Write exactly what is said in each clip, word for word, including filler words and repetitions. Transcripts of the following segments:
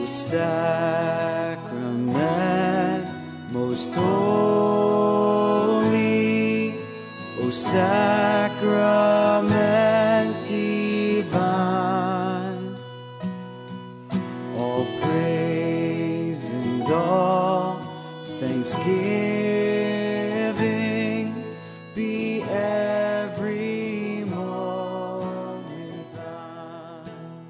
O sacrament most holy, O sacrament divine, all praise and all thanksgiving be every moment thine.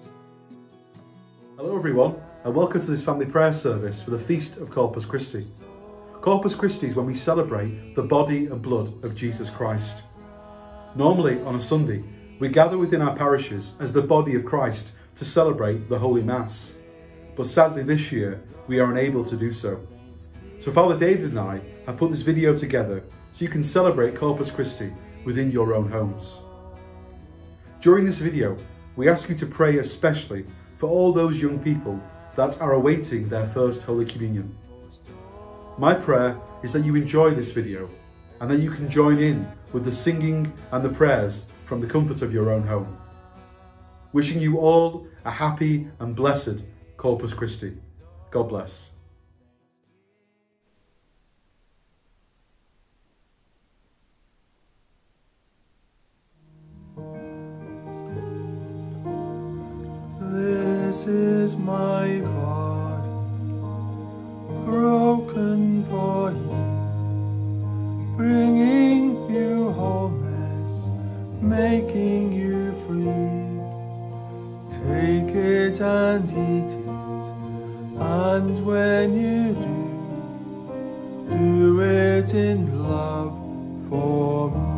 Hello everyone, and welcome to this family prayer service for the Feast of Corpus Christi. Corpus Christi is when we celebrate the body and blood of Jesus Christ. Normally on a Sunday, we gather within our parishes as the body of Christ to celebrate the Holy Mass. But sadly this year, we are unable to do so. So Father David and I have put this video together so you can celebrate Corpus Christi within your own homes. During this video, we ask you to pray especially for all those young people that are awaiting their first Holy Communion. My prayer is that you enjoy this video and that you can join in with the singing and the prayers from the comfort of your own home. Wishing you all a happy and blessed Corpus Christi. God bless. This is my body, broken for you, bringing you wholeness, making you free. Take it and eat it, and when you do, do it in love for me.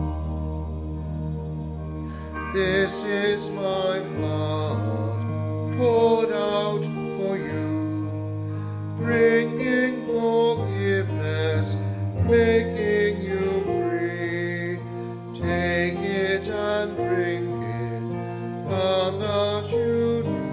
This is my blood, poured out for you, bringing forgiveness, making you free. Take it and drink it, and as you do,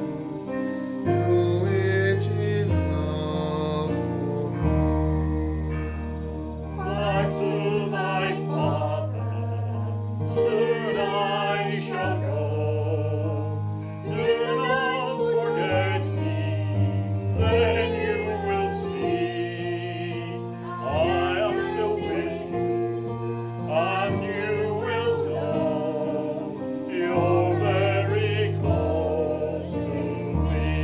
do it in love for me. Back to my Father, soon I shall go. Do not forget me, then you will see. I am still with you, and you will know you're very close to me.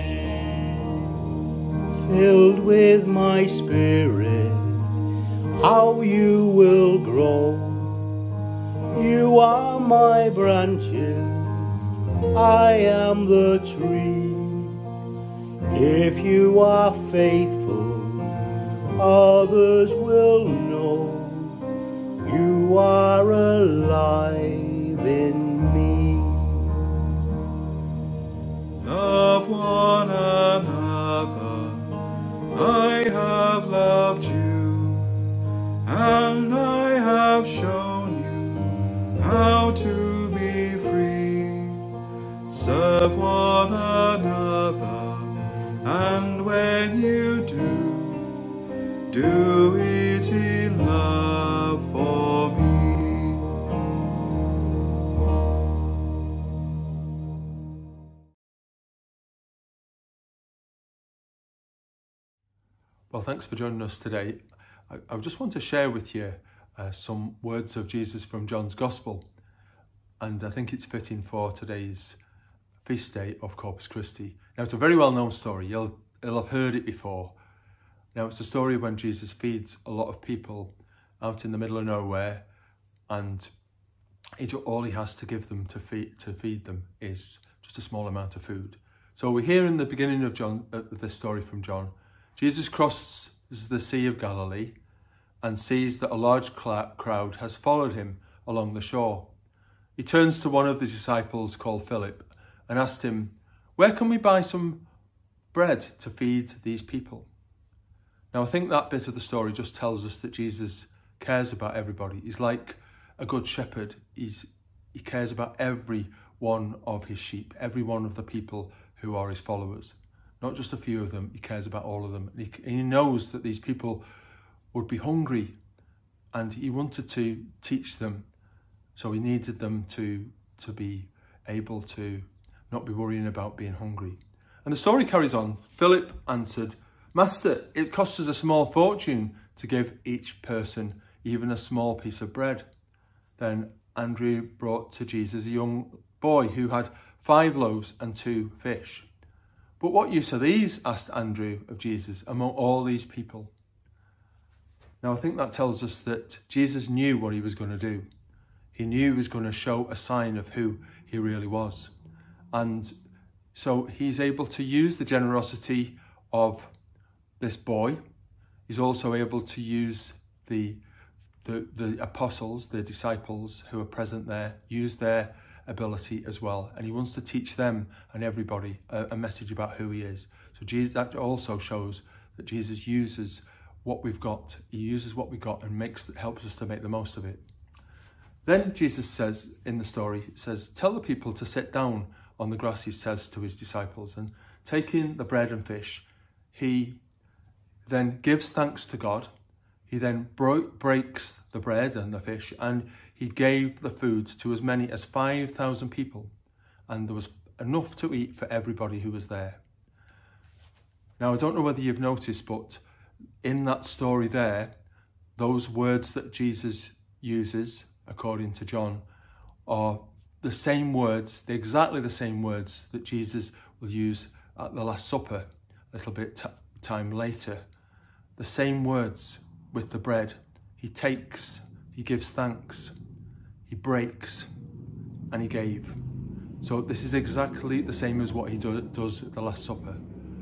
Filled with my spirit, how you will grow. You are my branches, I am the tree. If you are faithful, others will know you are alive in me. Love one another, I have loved you, and I have shown you how to be free. Serve one another, and when you do, do it in love for me. Well, thanks for joining us today. I, I just want to share with you uh, some words of Jesus from John's Gospel, and I think it's fitting for today's feast day of Corpus Christi. Now, it's a very well-known story. You'll, you'll have heard it before. Now, it's a story when Jesus feeds a lot of people out in the middle of nowhere, and he, all he has to give them to feed, to feed them is just a small amount of food. So we're here in the beginning of John, uh, this story from John. Jesus crosses the Sea of Galilee and sees that a large crowd has followed him along the shore. He turns to one of the disciples called Philip and asked him, "Where can we buy some bread to feed these people?" Now, I think that bit of the story just tells us that Jesus cares about everybody. He's like a good shepherd. He's, he cares about every one of his sheep, every one of the people who are his followers. Not just a few of them, he cares about all of them. And he, and he knows that these people would be hungry, and he wanted to teach them. So he needed them to, to be able to not be worrying about being hungry. And the story carries on. Philip answered, "Master, it costs us a small fortune to give each person even a small piece of bread." Then Andrew brought to Jesus a young boy who had five loaves and two fish. "But what use are these?" asked Andrew of Jesus, "among all these people?" Now I think that tells us that Jesus knew what he was going to do. He knew he was going to show a sign of who he really was. And so he's able to use the generosity of this boy. He's also able to use the, the, the apostles, the disciples who are present there, use their ability as well. And he wants to teach them and everybody a, a message about who he is. So Jesus, that also shows that Jesus uses what we've got. He uses what we've got and makes helps us to make the most of it. Then Jesus says in the story, it says, "Tell the people to sit down on the grass," he says to his disciples. And taking the bread and fish, he then gives thanks to God. He then bro- breaks the bread and the fish, and he gave the food to as many as five thousand people. And there was enough to eat for everybody who was there. Now, I don't know whether you've noticed, but in that story there, those words that Jesus uses, according to John, are the same words, they're exactly the same words that Jesus will use at the Last Supper a little bit t- time later. The same words with the bread. He takes, he gives thanks, he breaks, and he gave. So this is exactly the same as what he do, does at the Last Supper.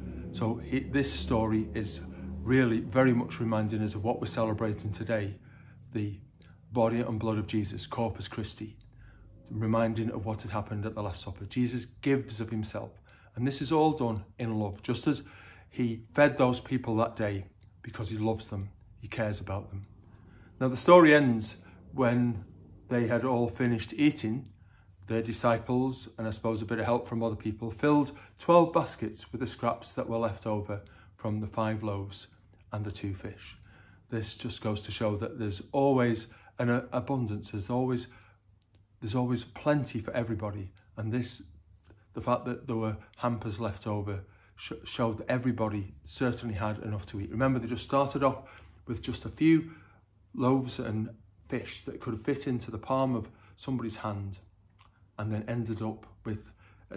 So he, this story is really very much reminding us of what we're celebrating today, the body and blood of Jesus, Corpus Christi, reminding of what had happened at the Last Supper. Jesus gives of himself, and this is all done in love, just as he fed those people that day because he loves them, he cares about them. Now the story ends when they had all finished eating. Their disciples, and I suppose a bit of help from other people, filled twelve baskets with the scraps that were left over from the five loaves and the two fish. This just goes to show that there's always an abundance, there's always there's always plenty for everybody. And this, the fact that there were hampers left over, sh showed that everybody certainly had enough to eat. Remember, they just started off with just a few loaves and fish that could fit into the palm of somebody's hand, and then ended up with uh,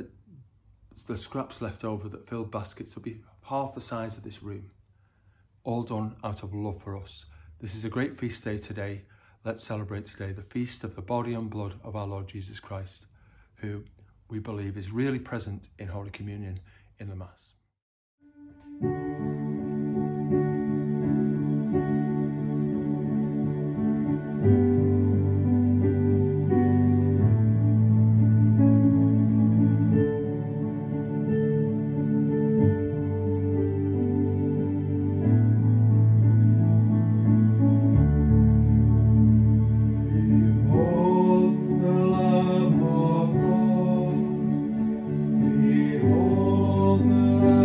the scraps left over that filled baskets that would be half the size of this room, all done out of love for us. This is a great feast day today. Let's celebrate today the feast of the body and blood of our Lord Jesus Christ, who we believe is really present in Holy Communion in the Mass. Behold the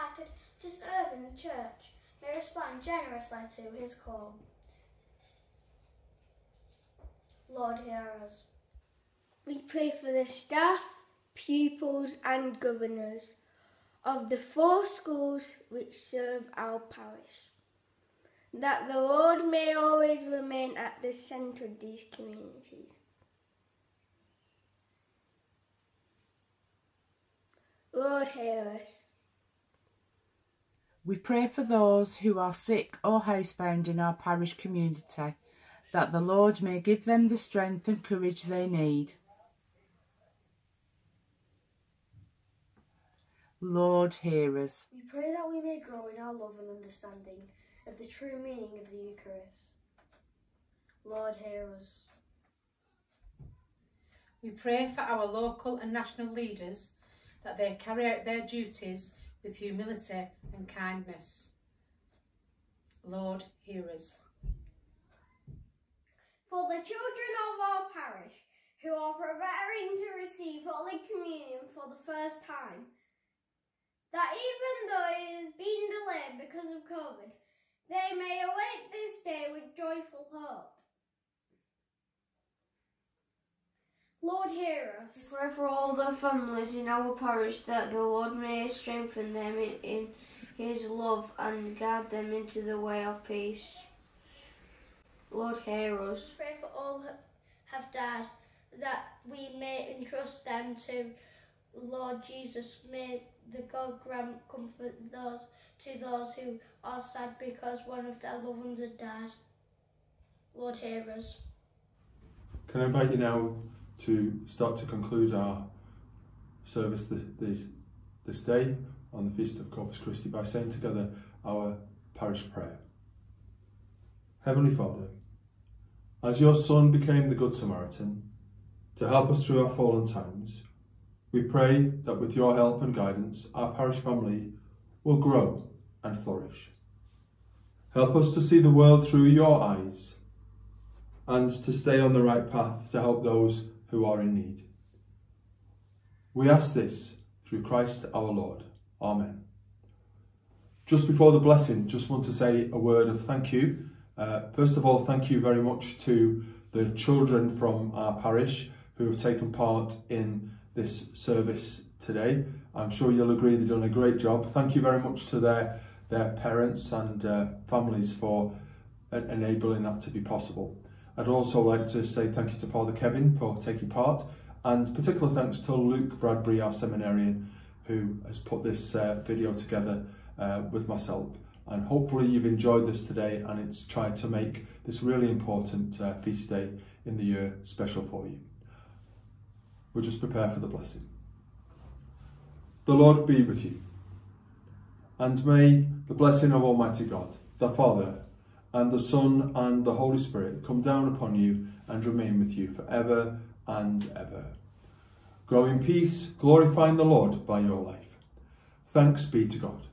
invited to serve in the church may respond generously to his call. Lord, hear us. We pray for the staff, pupils and governors of the four schools which serve our parish, that the Lord may always remain at the centre of these communities. Lord, hear us. We pray for those who are sick or housebound in our parish community, that the Lord may give them the strength and courage they need. Lord, hear us. We pray that we may grow in our love and understanding of the true meaning of the Eucharist. Lord, hear us. We pray for our local and national leaders, that they carry out their duties with humility and kindness. Lord, hear us. For the children of our parish who are preparing to receive Holy Communion for the first time, that even though it has been delayed because of COVID, they may await this day with joyful hope. Lord, hear us. We pray for all the families in our parish, that the Lord may strengthen them in, in his love and guide them into the way of peace. Lord, hear us. Pray for all who have died, that we may entrust them to Lord Jesus. May the God grant comfort those to those who are sad because one of their loved ones had died. Lord, hear us. Can I invite you now to start to conclude our service this, this, this day on the Feast of Corpus Christi by saying together our parish prayer. Heavenly Father, as your Son became the Good Samaritan to help us through our fallen times, we pray that with your help and guidance, our parish family will grow and flourish. Help us to see the world through your eyes and to stay on the right path to help those who are in need. We ask this through Christ our Lord. Amen. Just before the blessing, just want to say a word of thank you. Uh, first of all, thank you very much to the children from our parish who have taken part in this service today. I'm sure you'll agree they've done a great job. Thank you very much to their, their parents and uh, families for enabling that to be possible. I'd also like to say thank you to Father Kevin for taking part, and particular thanks to Luke Bradbury, our seminarian, who has put this uh, video together uh, with myself. And hopefully you've enjoyed this today, and it's tried to make this really important uh, feast day in the year special for you. We'll just prepare for the blessing. The Lord be with you, and may the blessing of Almighty God, the Father, and the Son, and the Holy Spirit come down upon you and remain with you forever and ever. Grow in peace, glorifying the Lord by your life. Thanks be to God.